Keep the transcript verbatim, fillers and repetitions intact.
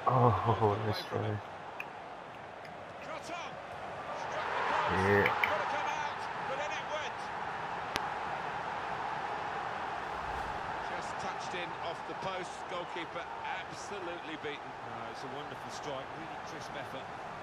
Oh, Got away nice from him. try. Shot on. Struck the post. Yeah. Could have come out, but then it went. Just touched in off the post. Goalkeeper absolutely beaten. No, it's a wonderful strike, really crisp effort.